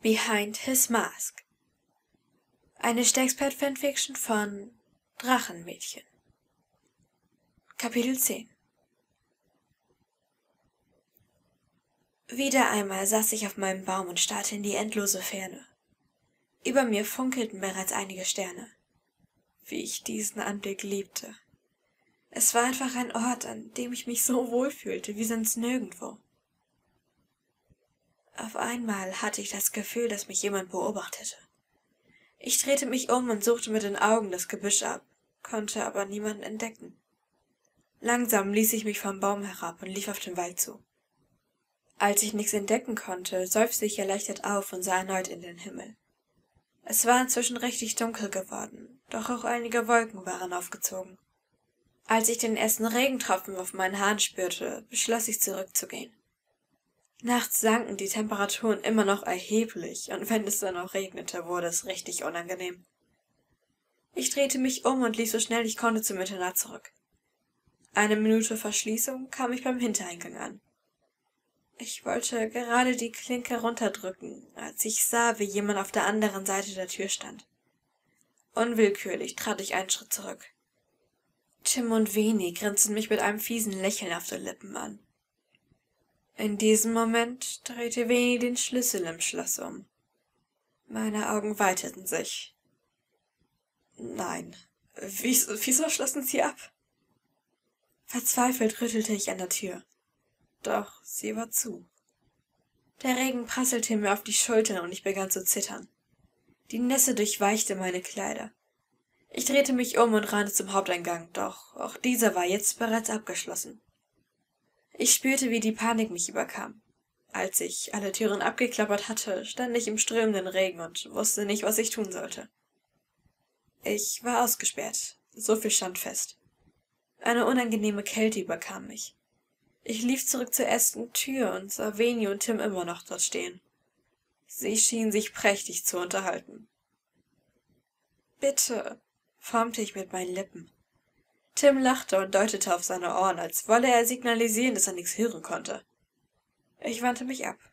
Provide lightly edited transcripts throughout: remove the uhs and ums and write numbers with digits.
Behind His Mask. Eine Shakespeare-Fanfiction von Drachenmädchen. Kapitel 10. Wieder einmal saß ich auf meinem Baum und starrte in die endlose Ferne. Über mir funkelten bereits einige Sterne. Wie ich diesen Anblick liebte. Es war einfach ein Ort, an dem ich mich so wohl fühlte wie sonst nirgendwo. Auf einmal hatte ich das Gefühl, dass mich jemand beobachtete. Ich drehte mich um und suchte mit den Augen das Gebüsch ab, konnte aber niemanden entdecken. Langsam ließ ich mich vom Baum herab und lief auf den Wald zu. Als ich nichts entdecken konnte, seufzte ich erleichtert auf und sah erneut in den Himmel. Es war inzwischen richtig dunkel geworden, doch auch einige Wolken waren aufgezogen. Als ich den ersten Regentropfen auf meinen Haaren spürte, beschloss ich zurückzugehen. Nachts sanken die Temperaturen immer noch erheblich, und wenn es dann auch regnete, wurde es richtig unangenehm. Ich drehte mich um und lief so schnell ich konnte zum Internat zurück. Eine Minute vor Schließung kam ich beim Hintereingang an. Ich wollte gerade die Klinke runterdrücken, als ich sah, wie jemand auf der anderen Seite der Tür stand. Unwillkürlich trat ich einen Schritt zurück. Tim und Veni grinsten mich mit einem fiesen Lächeln auf den Lippen an. In diesem Moment drehte Veni den Schlüssel im Schloss um. Meine Augen weiteten sich. Nein, wieso schlossen sie ab? Verzweifelt rüttelte ich an der Tür. Doch sie war zu. Der Regen prasselte mir auf die Schultern und ich begann zu zittern. Die Nässe durchweichte meine Kleider. Ich drehte mich um und rannte zum Haupteingang, doch auch dieser war jetzt bereits abgeschlossen. Ich spürte, wie die Panik mich überkam. Als ich alle Türen abgeklappert hatte, stand ich im strömenden Regen und wusste nicht, was ich tun sollte. Ich war ausgesperrt, so viel stand fest. Eine unangenehme Kälte überkam mich. Ich lief zurück zur ersten Tür und sah Veni und Tim immer noch dort stehen. Sie schienen sich prächtig zu unterhalten. »Bitte«, formte ich mit meinen Lippen. Tim lachte und deutete auf seine Ohren, als wolle er signalisieren, dass er nichts hören konnte. Ich wandte mich ab.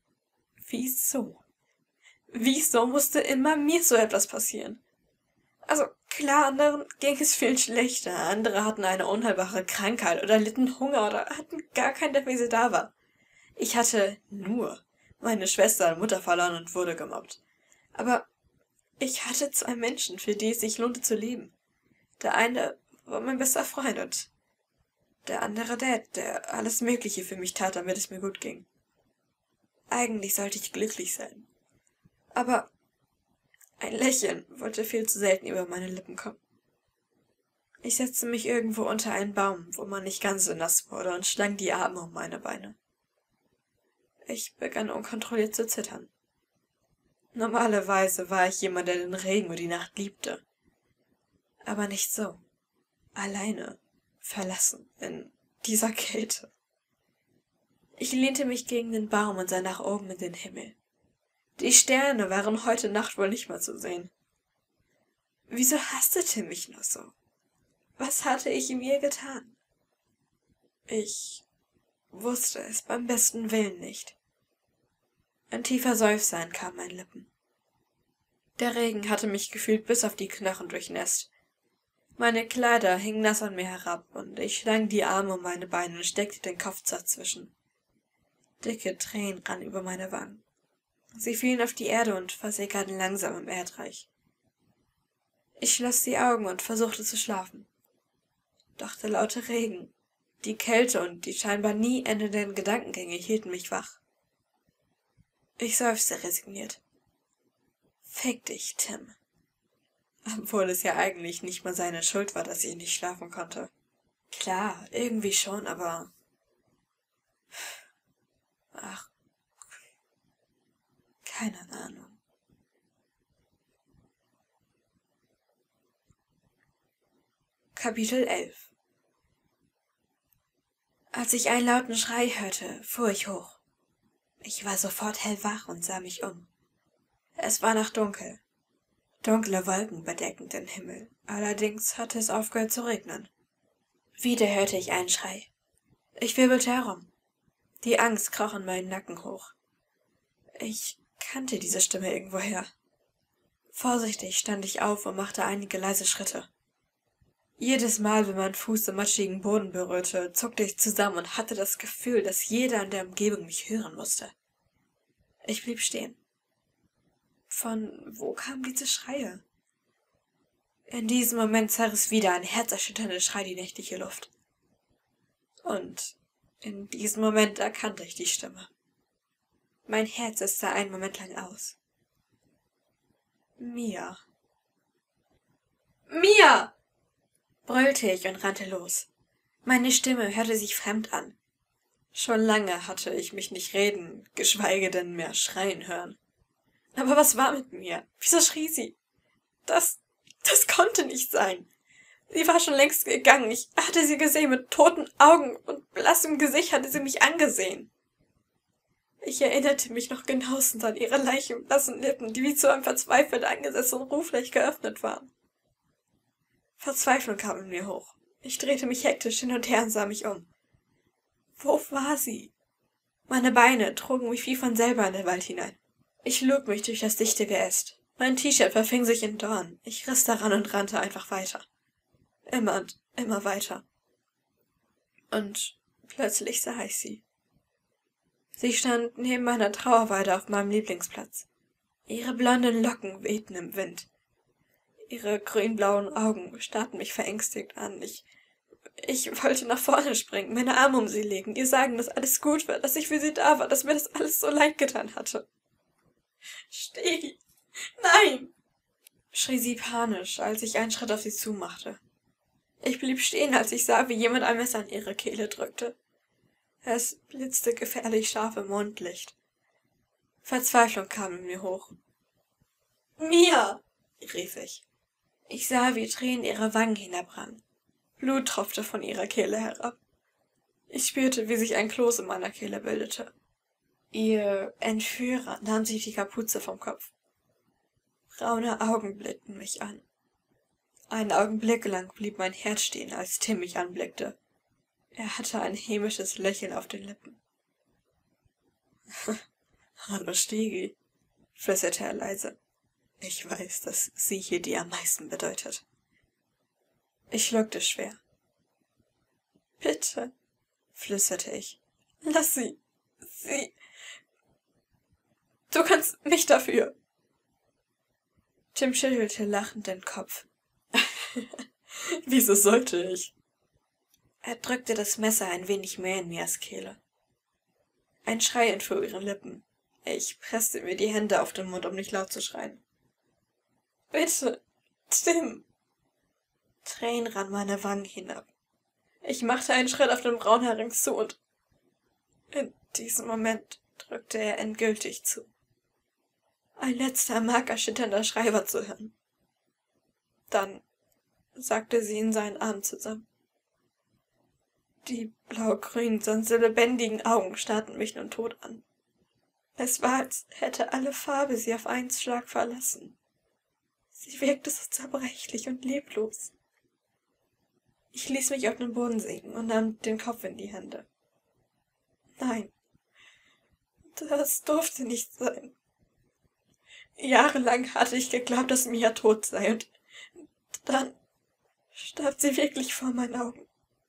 Wieso? Wieso musste immer mir so etwas passieren? Also klar, anderen ging es viel schlechter, andere hatten eine unheilbare Krankheit oder litten Hunger oder hatten gar keinen, der für sie da war. Ich hatte nur meine Schwester und Mutter verloren und wurde gemobbt. Aber ich hatte zwei Menschen, für die es sich lohnte zu leben. Der eine war mein bester Freund und der andere Dad, der alles Mögliche für mich tat, damit es mir gut ging. Eigentlich sollte ich glücklich sein. Aber ein Lächeln wollte viel zu selten über meine Lippen kommen. Ich setzte mich irgendwo unter einen Baum, wo man nicht ganz so nass wurde, und schlang die Arme um meine Beine. Ich begann unkontrolliert zu zittern. Normalerweise war ich jemand, der den Regen und die Nacht liebte. Aber nicht so. Alleine, verlassen, in dieser Kälte. Ich lehnte mich gegen den Baum und sah nach oben in den Himmel. Die Sterne waren heute Nacht wohl nicht mehr zu sehen. Wieso hasste Tim mich nur so? Was hatte ich ihm je getan? Ich wusste es beim besten Willen nicht. Ein tiefer Seufzer entkam meinen Lippen. Der Regen hatte mich gefühlt bis auf die Knochen durchnässt. Meine Kleider hingen nass an mir herab, und ich schlang die Arme um meine Beine und steckte den Kopf dazwischen. Dicke Tränen rannen über meine Wangen. Sie fielen auf die Erde und versickerten langsam im Erdreich. Ich schloss die Augen und versuchte zu schlafen. Doch der laute Regen, die Kälte und die scheinbar nie endenden Gedankengänge hielten mich wach. Ich seufzte resigniert. Fick dich, Tim. Obwohl es ja eigentlich nicht mal seine Schuld war, dass ich nicht schlafen konnte. Klar, irgendwie schon, aber... Ach, keine Ahnung. Kapitel 11. Als ich einen lauten Schrei hörte, fuhr ich hoch. Ich war sofort hellwach und sah mich um. Es war noch dunkel. Dunkle Wolken bedeckten den Himmel, allerdings hatte es aufgehört zu regnen. Wieder hörte ich einen Schrei. Ich wirbelte herum. Die Angst kroch in meinen Nacken hoch. Ich kannte diese Stimme irgendwoher. Vorsichtig stand ich auf und machte einige leise Schritte. Jedes Mal, wenn mein Fuß den matschigen Boden berührte, zuckte ich zusammen und hatte das Gefühl, dass jeder in der Umgebung mich hören musste. Ich blieb stehen. Von wo kamen diese Schreie? In diesem Moment zerriss wieder ein herzerschütternder Schrei die nächtliche Luft. Und in diesem Moment erkannte ich die Stimme. Mein Herz setzte einen Moment lang aus. Mia. Mia! Brüllte ich und rannte los. Meine Stimme hörte sich fremd an. Schon lange hatte ich mich nicht reden, geschweige denn mehr schreien hören. Aber was war mit mir? Wieso schrie sie? Das konnte nicht sein. Sie war schon längst gegangen. Ich hatte sie gesehen mit toten Augen und blassem Gesicht hatte sie mich angesehen. Ich erinnerte mich noch genauestens an ihre leichenblassen Lippen, die wie zu einem verzweifelt angesessenen Ruf leicht geöffnet waren. Verzweiflung kam in mir hoch. Ich drehte mich hektisch hin und her und sah mich um. Wo war sie? Meine Beine trugen mich wie von selber in den Wald hinein. Ich lug mich durch das dichte Geäst. Mein T-Shirt verfing sich in Dorn. Ich riss daran und rannte einfach weiter. Immer und immer weiter. Und plötzlich sah ich sie. Sie stand neben meiner Trauerweide auf meinem Lieblingsplatz. Ihre blonden Locken wehten im Wind. Ihre grünblauen Augen starrten mich verängstigt an. Ich wollte nach vorne springen, meine Arme um sie legen, ihr sagen, dass alles gut war, dass ich für sie da war, dass mir das alles so leid getan hatte. »Steh! Nein!« schrie sie panisch, als ich einen Schritt auf sie zumachte. Ich blieb stehen, als ich sah, wie jemand ein Messer in ihre Kehle drückte. Es blitzte gefährlich scharf im Mondlicht. Verzweiflung kam in mir hoch. »Mia!« rief ich. Ich sah, wie Tränen ihre Wangen hinabrann. Blut tropfte von ihrer Kehle herab. Ich spürte, wie sich ein Kloß in meiner Kehle bildete. Ihr Entführer nahm sich die Kapuze vom Kopf. Braune Augen blickten mich an. Einen Augenblick lang blieb mein Herz stehen, als Tim mich anblickte. Er hatte ein hämisches Lächeln auf den Lippen. »Hallo, Stegi«, flüsterte er leise. »Ich weiß, dass sie hier dir am meisten bedeutet.« Ich schluckte schwer. »Bitte«, flüsterte ich. »Lass sie. Du kannst mich dafür.« Tim schüttelte lachend den Kopf. »Wieso sollte ich?« Er drückte das Messer ein wenig mehr in Mias Kehle. Ein Schrei entfuhr ihren Lippen. Ich presste mir die Hände auf den Mund, um nicht laut zu schreien. »Bitte, Tim!« Tränen rannen meine Wangen hinab. Ich machte einen Schritt auf den Braunhering zu und in diesem Moment drückte er endgültig zu. Ein letzter markerschütternder Schrei war zu hören. Dann sackte sie in seinen Arm zusammen. Die blau-grünen, sonst so lebendigen Augen starrten mich nun tot an. Es war, als hätte alle Farbe sie auf einen Schlag verlassen. Sie wirkte so zerbrechlich und leblos. Ich ließ mich auf den Boden sinken und nahm den Kopf in die Hände. Nein, das durfte nicht sein. Jahrelang hatte ich geglaubt, dass Mia tot sei, und dann starb sie wirklich vor meinen Augen.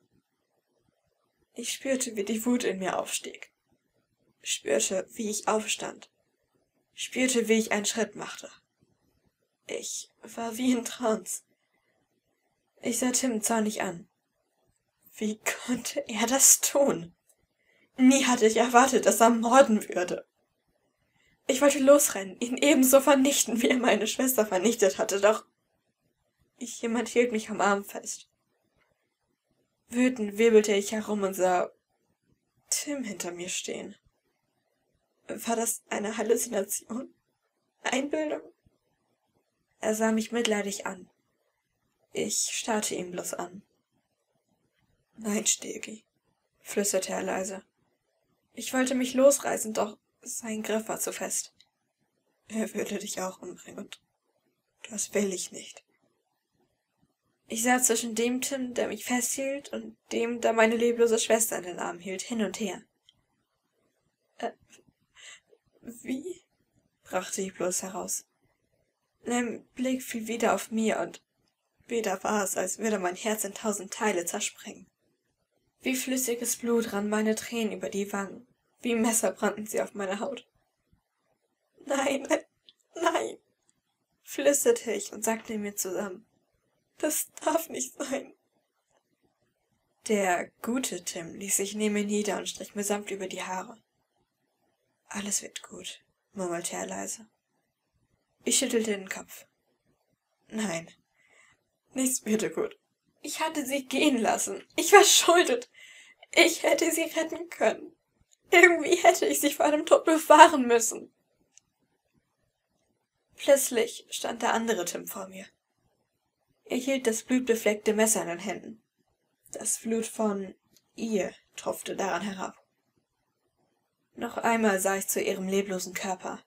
Ich spürte, wie die Wut in mir aufstieg. Spürte, wie ich aufstand. Spürte, wie ich einen Schritt machte. Ich war wie in Trance. Ich sah Tim zornig an. Wie konnte er das tun? Nie hatte ich erwartet, dass er morden würde. Ich wollte losrennen, ihn ebenso vernichten, wie er meine Schwester vernichtet hatte, doch jemand hielt mich am Arm fest. Wütend wirbelte ich herum und sah Tim hinter mir stehen. War das eine Halluzination? Einbildung? Er sah mich mitleidig an. Ich starrte ihn bloß an. »Nein, Stegi«, flüsterte er leise. Ich wollte mich losreißen, doch sein Griff war zu fest. »Er würde dich auch umbringen, und das will ich nicht.« Ich sah zwischen dem Tim, der mich festhielt, und dem, der meine leblose Schwester in den Arm hielt, hin und her. »Wie?« brachte ich bloß heraus. Sein Blick fiel wieder auf mir, und wieder war es, als würde mein Herz in 1000 Teile zerspringen. Wie flüssiges Blut rannen meine Tränen über die Wangen, wie Messer brannten sie auf meiner Haut. »Nein, nein«, flüsterte ich und sagte in mir zusammen. »Das darf nicht sein.« Der gute Tim ließ sich neben mir nieder und strich mir sanft über die Haare. »Alles wird gut«, murmelte er leise. Ich schüttelte den Kopf. »Nein, nichts würde gut. Ich hatte sie gehen lassen. Ich war schuld. Ich hätte sie retten können. Irgendwie hätte ich sie vor dem Tod bewahren müssen.« Plötzlich stand der andere Tim vor mir. Er hielt das blutbefleckte Messer in den Händen. Das Blut von ihr tropfte daran herab. Noch einmal sah ich zu ihrem leblosen Körper.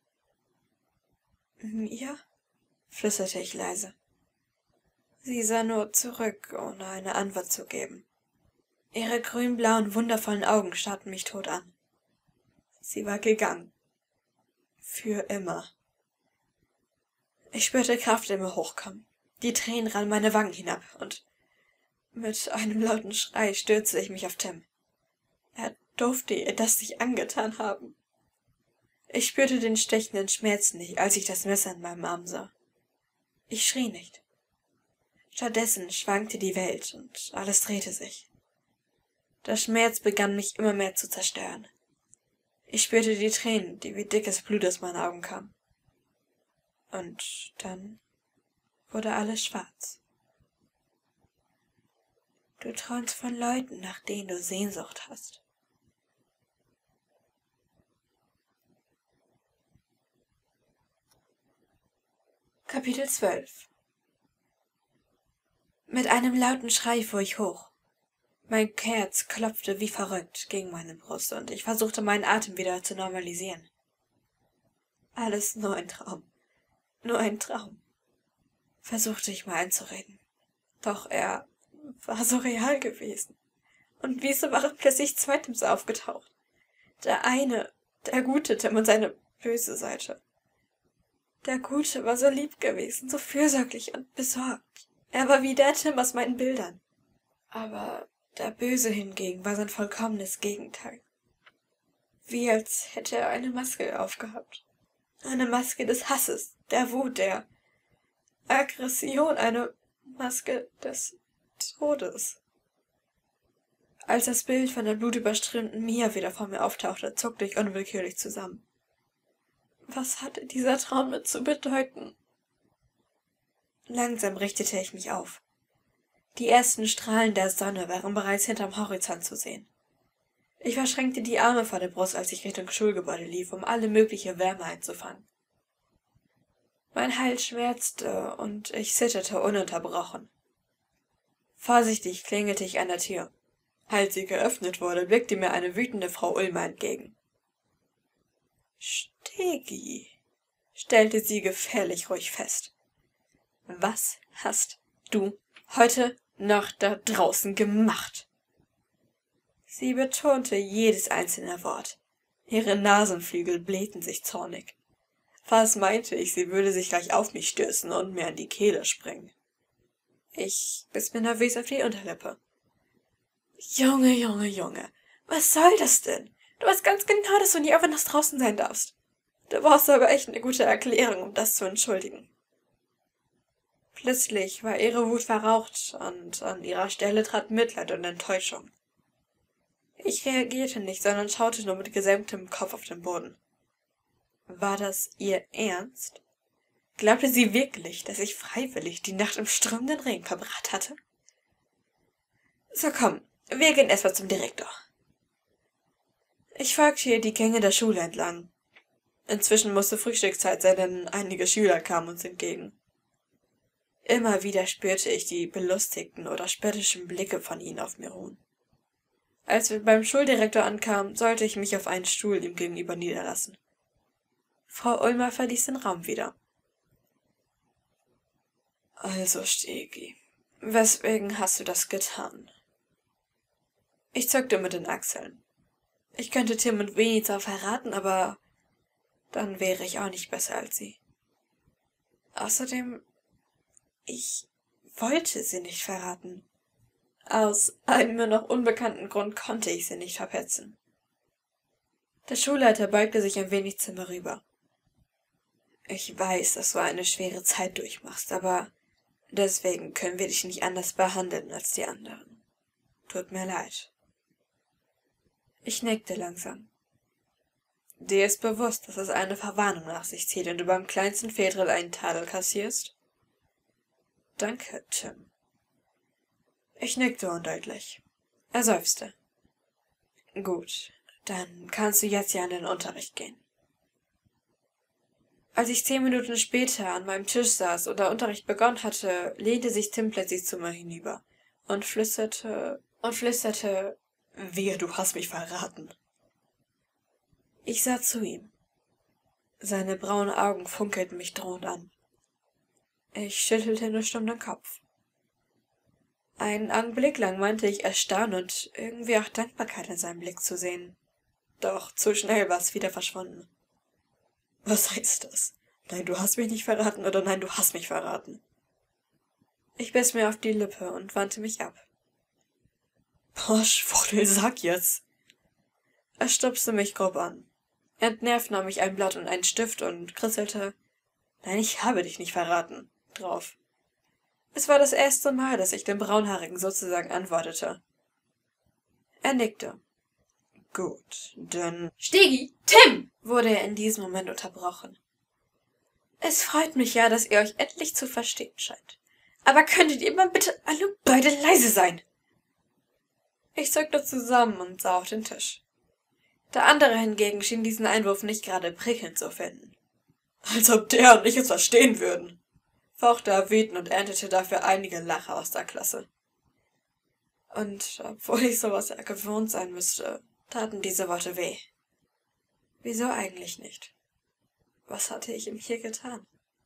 »Mir?« flüsterte ich leise. Sie sah nur zurück, ohne eine Antwort zu geben. Ihre grünblauen, wundervollen Augen starrten mich tot an. Sie war gegangen. Für immer. Ich spürte Kraft in mir hochkommen. Die Tränen rannen meine Wangen hinab, und mit einem lauten Schrei stürzte ich mich auf Tim. Er durfte ihr das nicht angetan haben. Ich spürte den stechenden Schmerz nicht, als ich das Messer in meinem Arm sah. Ich schrie nicht. Stattdessen schwankte die Welt, und alles drehte sich. Der Schmerz begann mich immer mehr zu zerstören. Ich spürte die Tränen, die wie dickes Blut aus meinen Augen kamen. Und dann wurde alles schwarz. Du träumst von Leuten, nach denen du Sehnsucht hast. Kapitel 12. Mit einem lauten Schrei fuhr ich hoch. Mein Herz klopfte wie verrückt gegen meine Brust, und ich versuchte, meinen Atem wieder zu normalisieren. Alles nur ein Traum. Nur ein Traum, versuchte ich mal einzureden. Doch er war so real gewesen. Und wieso waren plötzlich zwei Tims aufgetaucht? Der eine, der gute Tim, und seine böse Seite. Der Gute war so lieb gewesen, so fürsorglich und besorgt. Er war wie der Tim aus meinen Bildern. Aber der Böse hingegen war sein vollkommenes Gegenteil. Wie als hätte er eine Maske aufgehabt. Eine Maske des Hasses, der Wut, der Aggression, eine Maske des Todes. Als das Bild von der blutüberströmten Mia wieder vor mir auftauchte, zuckte ich unwillkürlich zusammen. Was hatte dieser Traum mir zu bedeuten? Langsam richtete ich mich auf. Die ersten Strahlen der Sonne waren bereits hinterm Horizont zu sehen. Ich verschränkte die Arme vor der Brust, als ich Richtung Schulgebäude lief, um alle mögliche Wärme einzufangen. Mein Hals schmerzte und ich zitterte ununterbrochen. Vorsichtig klingelte ich an der Tür. Als sie geöffnet wurde, blickte mir eine wütende Frau Ulmer entgegen. »Stegi«, stellte sie gefährlich ruhig fest. »Was hast du heute noch da draußen gemacht?« Sie betonte jedes einzelne Wort. Ihre Nasenflügel blähten sich zornig. Fast meinte ich, sie würde sich gleich auf mich stürzen und mir an die Kehle springen. Ich biss mir nervös auf die Unterlippe. »Junge, Junge, Junge, was soll das denn? Du weißt ganz genau, dass du nie einfach nach draußen sein darfst. Du brauchst aber echt eine gute Erklärung, um das zu entschuldigen.« Plötzlich war ihre Wut verraucht, und an ihrer Stelle trat Mitleid und Enttäuschung. Ich reagierte nicht, sondern schaute nur mit gesenktem Kopf auf den Boden. War das ihr Ernst? Glaubte sie wirklich, dass ich freiwillig die Nacht im strömenden Regen verbracht hatte? »So komm, wir gehen erstmal zum Direktor.« Ich folgte ihr die Gänge der Schule entlang. Inzwischen musste Frühstückszeit sein, denn einige Schüler kamen uns entgegen. Immer wieder spürte ich die belustigten oder spöttischen Blicke von ihnen auf mir ruhen. Als wir beim Schuldirektor ankamen, sollte ich mich auf einen Stuhl ihm gegenüber niederlassen. Frau Ulmer verließ den Raum wieder. »Also, Stegi, weswegen hast du das getan?« Ich zuckte mit den Achseln. Ich könnte Tim und Veni zwar verraten, aber dann wäre ich auch nicht besser als sie. Außerdem, ich wollte sie nicht verraten. Aus einem mir noch unbekannten Grund konnte ich sie nicht verpetzen. Der Schulleiter beugte sich ein wenig zu mir rüber. Ich weiß, dass du eine schwere Zeit durchmachst, aber deswegen können wir dich nicht anders behandeln als die anderen. Tut mir leid. Ich nickte langsam. Dir ist bewusst, dass es eine Verwarnung nach sich zieht, wenn du beim kleinsten Fehltritt einen Tadel kassierst? Danke, Tim. Ich nickte undeutlich. Er seufzte. Gut, dann kannst du jetzt ja in den Unterricht gehen. Als ich 10 Minuten später an meinem Tisch saß und der Unterricht begonnen hatte, lehnte sich Tim plötzlich zu mir hinüber und flüsterte, wehe, du hast mich verraten. Ich sah zu ihm. Seine braunen Augen funkelten mich drohend an. Ich schüttelte nur stumm den Kopf. Einen Augenblick lang meinte ich Erstaunen und irgendwie auch Dankbarkeit in seinem Blick zu sehen. Doch zu schnell war es wieder verschwunden. Was heißt das? Nein, du hast mich nicht verraten oder nein, du hast mich verraten. Ich biss mir auf die Lippe und wandte mich ab. Boah, Schwuchtel, sag jetzt! Er stupste mich grob an. Entnervt nahm ich ein Blatt und einen Stift und kritzelte, nein, ich habe dich nicht verraten, drauf. Es war das erste Mal, dass ich dem Braunhaarigen sozusagen antwortete. Er nickte. Gut, dann... Stegi, Tim! Wurde er in diesem Moment unterbrochen. Es freut mich ja, dass ihr euch endlich zu verstehen scheint. Aber könntet ihr mal bitte alle beide leise sein? Ich zuckte zusammen und sah auf den Tisch. Der andere hingegen schien diesen Einwurf nicht gerade prickelnd zu finden. Als ob der und ich es verstehen würden, fauchte er wütend und erntete dafür einige Lacher aus der Klasse. Und obwohl ich sowas ja gewohnt sein müsste, taten diese Worte weh. Wieso eigentlich nicht? Was hatte ich ihm hier getan?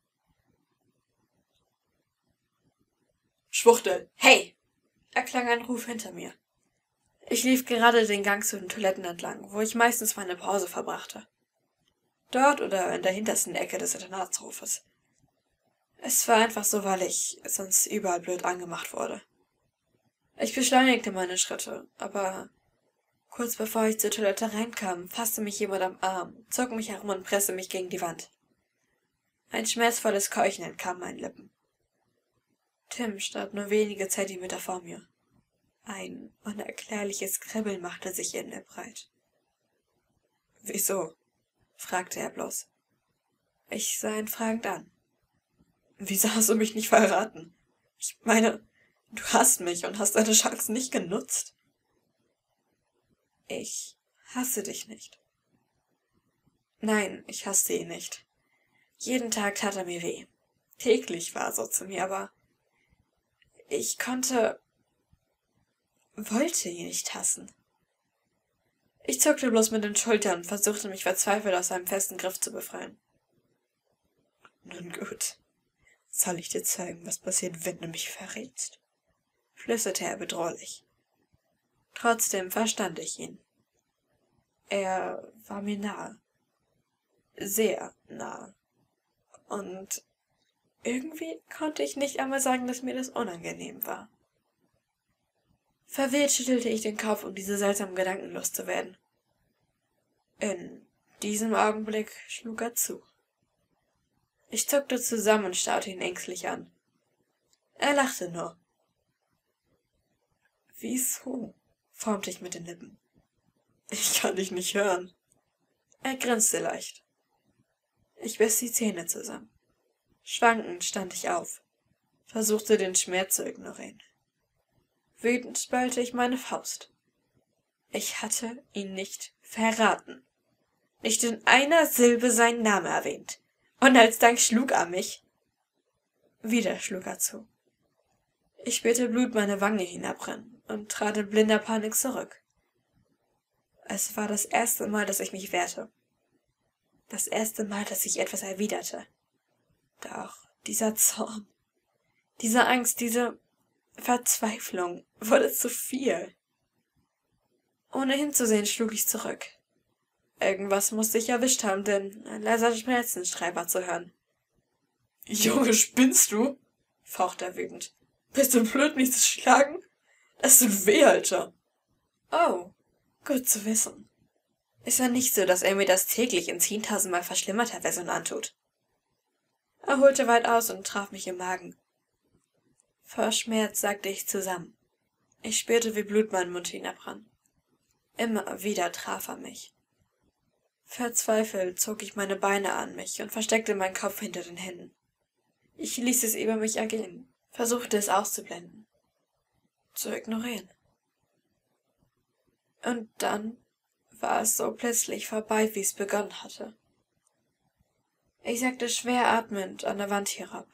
Schwuchtel, hey! Erklang ein Ruf hinter mir. Ich lief gerade den Gang zu den Toiletten entlang, wo ich meistens meine Pause verbrachte. Dort oder in der hintersten Ecke des Internatshofes. Es war einfach so, weil ich sonst überall blöd angemacht wurde. Ich beschleunigte meine Schritte, aber kurz bevor ich zur Toilette reinkam, fasste mich jemand am Arm, zog mich herum und presste mich gegen die Wand. Ein schmerzvolles Keuchen entkam meinen Lippen. Tim stand nur wenige Zentimeter vor mir. Ein unerklärliches Kribbeln machte sich in mir breit. »Wieso?« fragte er bloß. Ich sah ihn fragend an. »Wieso hast du mich nicht verraten? Ich meine, du hast mich und hast deine Chance nicht genutzt.« »Ich hasse dich nicht.« »Nein, ich hasste ihn nicht. Jeden Tag tat er mir weh. Täglich war er so zu mir, aber ich wollte ihn nicht hassen.« Ich zuckte bloß mit den Schultern und versuchte mich verzweifelt aus seinem festen Griff zu befreien. »Nun gut, soll ich dir zeigen, was passiert, wenn du mich verrätst?« flüsterte er bedrohlich. Trotzdem verstand ich ihn. Er war mir nahe. Sehr nahe. Und irgendwie konnte ich nicht einmal sagen, dass mir das unangenehm war. Verwirrt schüttelte ich den Kopf, um diese seltsamen Gedanken loszuwerden. In diesem Augenblick schlug er zu. Ich zuckte zusammen und starrte ihn ängstlich an. Er lachte nur. »Wieso?« formte ich mit den Lippen. »Ich kann dich nicht hören.« Er grinste leicht. Ich biss die Zähne zusammen. Schwankend stand ich auf, versuchte den Schmerz zu ignorieren. Wütend ballte ich meine Faust. Ich hatte ihn nicht verraten. Nicht in einer Silbe seinen Namen erwähnt. Und als Dank schlug er mich. Wieder schlug er zu. Ich spürte Blut meine Wange hinabrennen und trat in blinder Panik zurück. Es war das erste Mal, dass ich mich wehrte. Das erste Mal, dass ich etwas erwiderte. Doch dieser Zorn, diese Angst, diese Verzweiflung wurde zu viel. Ohne hinzusehen schlug ich zurück. Irgendwas musste ich erwischt haben, denn ein leiser Schmerzensschrei war zu hören. Junge, spinnst du? Fauchte er wütend. Bist du blöd, mich zu schlagen? Das tut weh, Alter. Oh, gut zu wissen. Ist ja nicht so, dass er mir das täglich in 10.000-mal verschlimmerter Version antut. Er holte weit aus und traf mich im Magen. Vor Schmerz sackte ich zusammen. Ich spürte, wie Blut meinen Mund hinabrann. Immer wieder traf er mich. Verzweifelt zog ich meine Beine an mich und versteckte meinen Kopf hinter den Händen. Ich ließ es über mich ergehen, versuchte es auszublenden, zu ignorieren. Und dann war es so plötzlich vorbei, wie es begonnen hatte. Ich sackte schwer atmend an der Wand herab.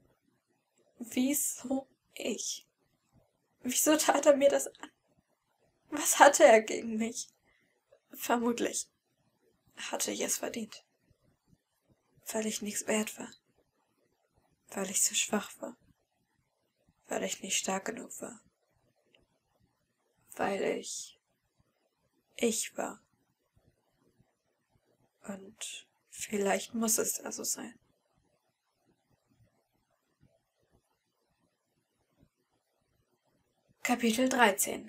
Wieso ich? Wieso tat er mir das an? Was hatte er gegen mich? Vermutlich hatte ich es verdient. Weil ich nichts wert war. Weil ich zu schwach war. Weil ich nicht stark genug war. Weil ich war. Und vielleicht muss es da so sein. Kapitel 13.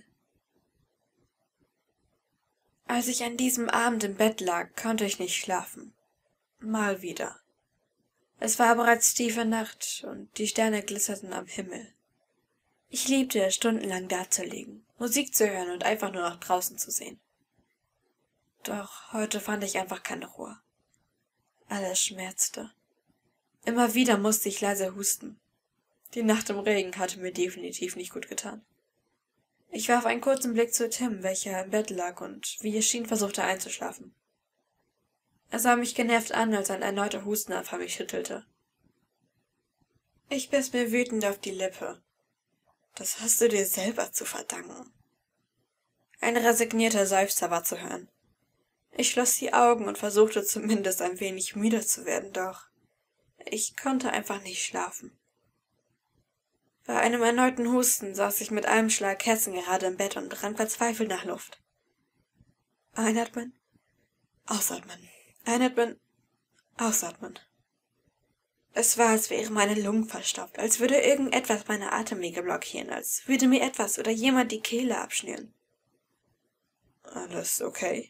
Als ich an diesem Abend im Bett lag, konnte ich nicht schlafen. Mal wieder. Es war bereits tiefe Nacht und die Sterne glitzerten am Himmel. Ich liebte es, stundenlang dazulegen, Musik zu hören und einfach nur nach draußen zu sehen. Doch heute fand ich einfach keine Ruhe. Alles schmerzte. Immer wieder musste ich leise husten. Die Nacht im Regen hatte mir definitiv nicht gut getan. Ich warf einen kurzen Blick zu Tim, welcher im Bett lag und, wie es schien, versuchte einzuschlafen. Er sah mich genervt an, als ein erneuter Hustenanfall mich schüttelte. Ich biss mir wütend auf die Lippe. Das hast du dir selber zu verdanken. Ein resignierter Seufzer war zu hören. Ich schloss die Augen und versuchte zumindest ein wenig müde zu werden, doch ich konnte einfach nicht schlafen. Bei einem erneuten Husten saß ich mit einem Schlag kerzengerade im Bett und rang verzweifelt nach Luft. Einatmen, ausatmen, einatmen, ausatmen. Es war, als wären meine Lungen verstopft, als würde irgendetwas meine Atemwege blockieren, als würde mir etwas oder jemand die Kehle abschnüren. Alles okay?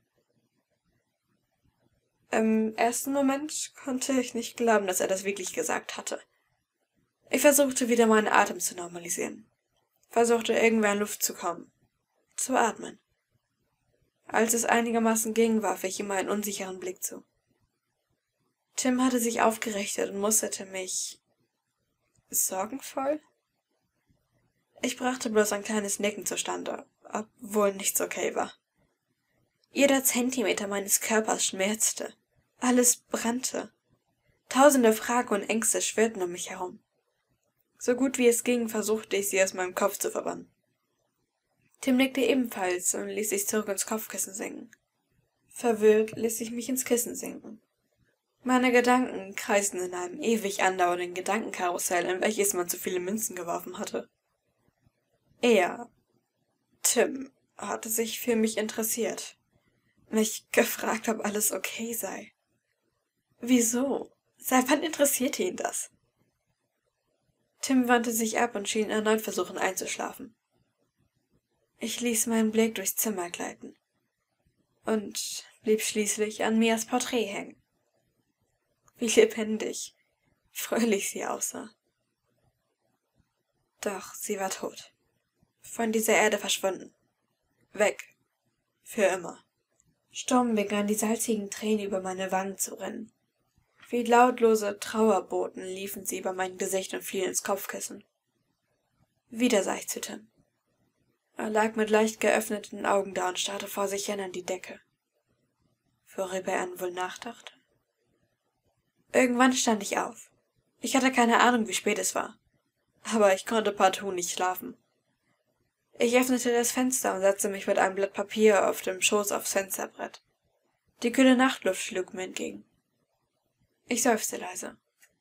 Im ersten Moment konnte ich nicht glauben, dass er das wirklich gesagt hatte. Ich versuchte wieder meinen Atem zu normalisieren, versuchte irgendwer in Luft zu kommen, zu atmen. Als es einigermaßen ging, warf ich ihm einen unsicheren Blick zu. Tim hatte sich aufgerichtet und musterte mich sorgenvoll. Ich brachte bloß ein kleines Nicken zustande, obwohl nichts okay war. Jeder Zentimeter meines Körpers schmerzte, alles brannte. Tausende Fragen und Ängste schwirrten um mich herum. So gut wie es ging, versuchte ich sie aus meinem Kopf zu verbannen. Tim nickte ebenfalls und ließ sich zurück ins Kopfkissen sinken. Verwirrt ließ ich mich ins Kissen sinken. Meine Gedanken kreisten in einem ewig andauernden Gedankenkarussell, in welches man zu viele Münzen geworfen hatte. Tim, hatte sich für mich interessiert, mich gefragt, ob alles okay sei. Wieso? Seit wann interessierte ihn das? Tim wandte sich ab und schien erneut versuchen einzuschlafen. Ich ließ meinen Blick durchs Zimmer gleiten und blieb schließlich an Mias Porträt hängen. Wie lebendig, fröhlich sie aussah. Doch sie war tot, von dieser Erde verschwunden, weg, für immer. Stumm begannen die salzigen Tränen über meine Wangen zu rinnen. Wie lautlose Trauerboten liefen sie über mein Gesicht und fielen ins Kopfkissen. Wieder sah ich zu Tim. Er lag mit leicht geöffneten Augen da und starrte vor sich hin an die Decke, worüber er wohl nachdachte. Irgendwann stand ich auf. Ich hatte keine Ahnung, wie spät es war, aber ich konnte partout nicht schlafen. Ich öffnete das Fenster und setzte mich mit einem Blatt Papier auf dem Schoß aufs Fensterbrett. Die kühle Nachtluft schlug mir entgegen. Ich seufzte leise.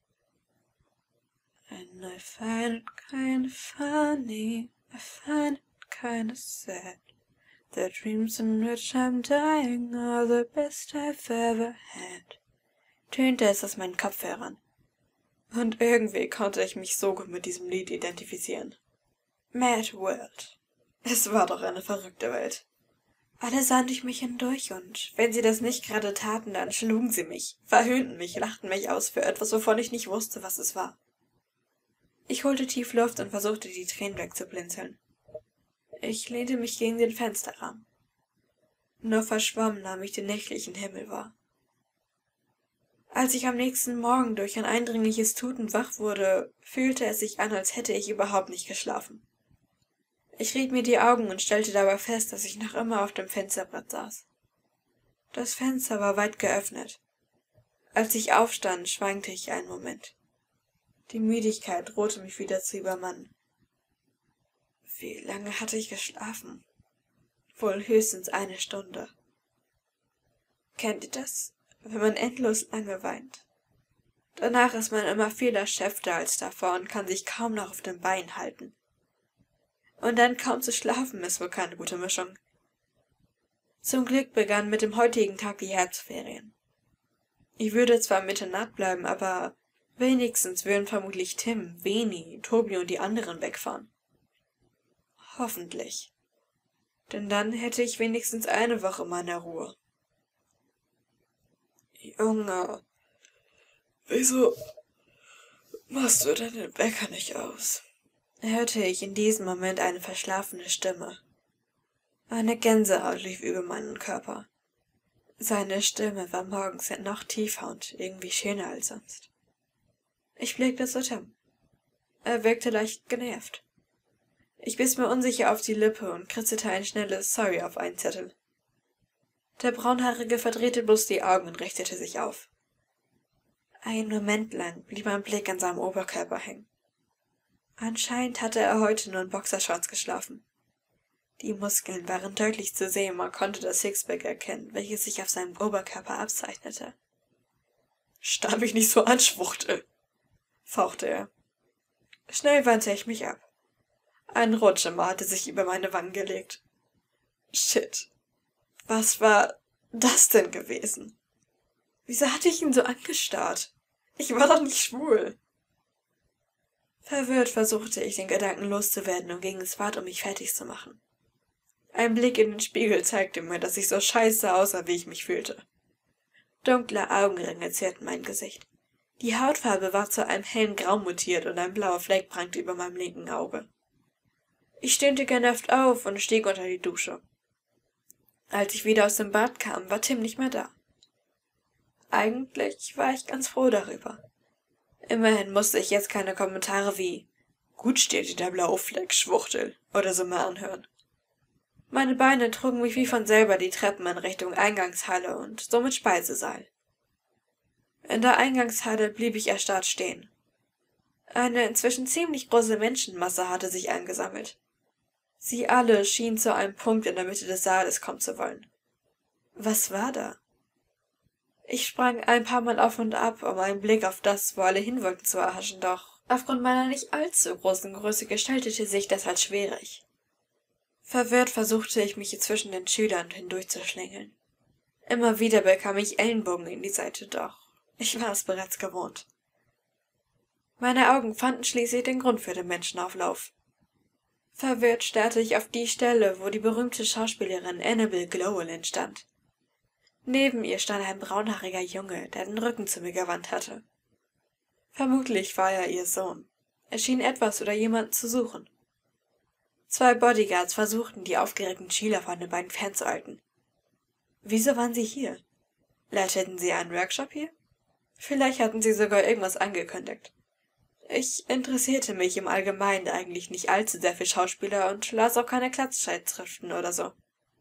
And I find it kind of funny, I find it kind of sad. The dreams in which I'm dying are the best I've ever had, tönte es aus meinen Kopfhörern. Und irgendwie konnte ich mich so gut mit diesem Lied identifizieren. Mad World. Es war doch eine verrückte Welt. Alle sahen durch mich hindurch und wenn sie das nicht gerade taten, dann schlugen sie mich, verhöhnten mich, lachten mich aus für etwas, wovon ich nicht wusste, was es war. Ich holte tief Luft und versuchte, die Tränen wegzublinzeln. Ich lehnte mich gegen den Fensterrahmen. Nur verschwommen nahm ich den nächtlichen Himmel wahr. Als ich am nächsten Morgen durch ein eindringliches Tuten wach wurde, fühlte es sich an, als hätte ich überhaupt nicht geschlafen. Ich rieb mir die Augen und stellte dabei fest, dass ich noch immer auf dem Fensterbrett saß. Das Fenster war weit geöffnet. Als ich aufstand, schwankte ich einen Moment. Die Müdigkeit drohte mich wieder zu übermannen. Wie lange hatte ich geschlafen? Wohl höchstens eine Stunde. Kennt ihr das, wenn man endlos lange weint? Danach ist man immer viel erschöpfter als davor und kann sich kaum noch auf den Beinen halten. Und dann kaum zu schlafen ist wohl keine gute Mischung. Zum Glück begannen mit dem heutigen Tag die Herbstferien. Ich würde zwar im Internat bleiben, aber wenigstens würden vermutlich Tim, Veni, Tobi und die anderen wegfahren. Hoffentlich. Denn dann hätte ich wenigstens eine Woche meiner Ruhe. Junge, wieso machst du denn den Wecker nicht aus? Hörte ich in diesem Moment eine verschlafene Stimme. Eine Gänsehaut lief über meinen Körper. Seine Stimme war morgens noch tiefer und irgendwie schöner als sonst. Ich blickte zu Tim. Er wirkte leicht genervt. Ich biss mir unsicher auf die Lippe und kritzelte ein schnelles Sorry auf einen Zettel. Der Braunhaarige verdrehte bloß die Augen und richtete sich auf. Einen Moment lang blieb mein Blick an seinem Oberkörper hängen. Anscheinend hatte er heute nur in Boxershorts geschlafen. Die Muskeln waren deutlich zu sehen, man konnte das Sixpack erkennen, welches sich auf seinem Oberkörper abzeichnete. »Starr mich nicht so an, Schwuchtel«, fauchte er. Schnell wandte ich mich ab. Ein Rotschimmer hatte sich über meine Wangen gelegt. Shit, was war das denn gewesen? Wieso hatte ich ihn so angestarrt? Ich war doch nicht schwul. Verwirrt versuchte ich, den Gedanken loszuwerden und ging ins Bad, um mich fertig zu machen. Ein Blick in den Spiegel zeigte mir, dass ich so scheiße aussah, wie ich mich fühlte. Dunkle Augenringe zierten mein Gesicht. Die Hautfarbe war zu einem hellen Grau mutiert und ein blauer Fleck prangte über meinem linken Auge. Ich stöhnte genervt auf und stieg unter die Dusche. Als ich wieder aus dem Bad kam, war Tim nicht mehr da. Eigentlich war ich ganz froh darüber. Immerhin musste ich jetzt keine Kommentare wie »Gut steht dir der blaue Fleck, Schwuchtel« oder so mehr anhören. Meine Beine trugen mich wie von selber die Treppen in Richtung Eingangshalle und somit Speisesaal. In der Eingangshalle blieb ich erstarrt stehen. Eine inzwischen ziemlich große Menschenmasse hatte sich angesammelt. Sie alle schienen zu einem Punkt in der Mitte des Saales kommen zu wollen. Was war da? Ich sprang ein paar Mal auf und ab, um einen Blick auf das, wo alle hinwollten, zu erhaschen, doch aufgrund meiner nicht allzu großen Größe gestaltete sich das als schwierig. Verwirrt versuchte ich, mich zwischen den Schülern hindurchzuschlängeln. Immer wieder bekam ich Ellenbogen in die Seite, doch ich war es bereits gewohnt. Meine Augen fanden schließlich den Grund für den Menschenauflauf. Verwirrt starrte ich auf die Stelle, wo die berühmte Schauspielerin Annabel Glowelin stand. Neben ihr stand ein braunhaariger Junge, der den Rücken zu mir gewandt hatte. Vermutlich war er ihr Sohn. Er schien etwas oder jemanden zu suchen. 2 Bodyguards versuchten, die aufgeregten Schüler von den beiden fernzuhalten. Wieso waren sie hier? Leiteten sie einen Workshop hier? Vielleicht hatten sie sogar irgendwas angekündigt. Ich interessierte mich im Allgemeinen eigentlich nicht allzu sehr für Schauspieler und las auch keine Klatschzeitschriften oder so.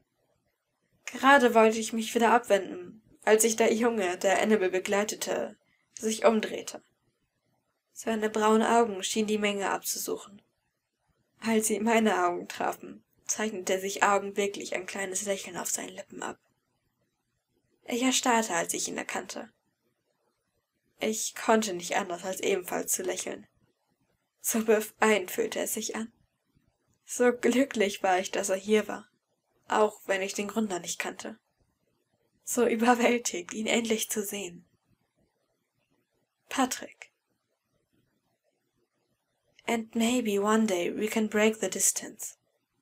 Gerade wollte ich mich wieder abwenden, als sich der Junge, der Annabel begleitete, sich umdrehte. Seine braunen Augen schienen die Menge abzusuchen. Als sie meine Augen trafen, zeichnete sich augenblicklich ein kleines Lächeln auf seinen Lippen ab. Ich erstarrte, als ich ihn erkannte. Ich konnte nicht anders, als ebenfalls zu lächeln. So befreiend fühlte es sich an. So glücklich war ich, dass er hier war. auch wenn ich den Gründer nicht kannte. So überwältigt, ihn endlich zu sehen. Patrick. And maybe one day we can break the distance.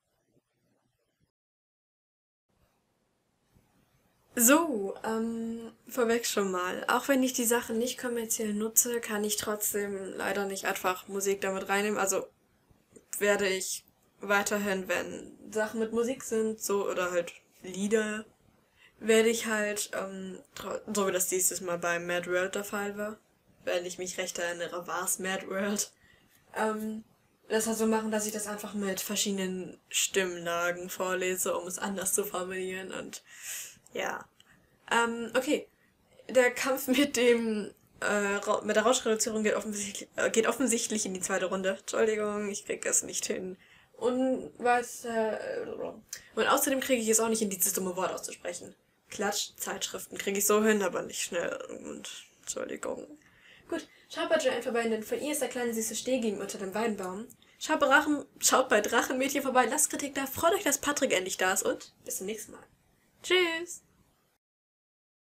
So, vorweg schon mal. Auch wenn ich die Sachen nicht kommerziell nutze, kann ich trotzdem leider nicht einfach Musik damit reinnehmen. Also werde ich weiterhin, wenn Sachen mit Musik sind, so oder halt Lieder, werde ich halt, so wie das dieses Mal bei Mad World der Fall war, wenn ich mich recht erinnere, war es Mad World, das halt so machen, dass ich das einfach mit verschiedenen Stimmlagen vorlese, um es anders zu formulieren und ja. Okay. Der Kampf mit dem mit der Rauschreduzierung geht offensichtlich in die zweite Runde. Entschuldigung, ich krieg es nicht hin. Und und außerdem kriege ich es auch nicht hin, dieses dumme Wort auszusprechen. Klatschzeitschriften kriege ich so hin, aber nicht schnell. Und Entschuldigung. Gut, schaut bei Joanne vorbei, denn von ihr ist der kleine süße Stehgegen unter dem Weidenbaum. Schaut bei Drachenmädchen vorbei, lasst Kritik da, freut euch, dass Patrick endlich da ist und bis zum nächsten Mal. Tschüss!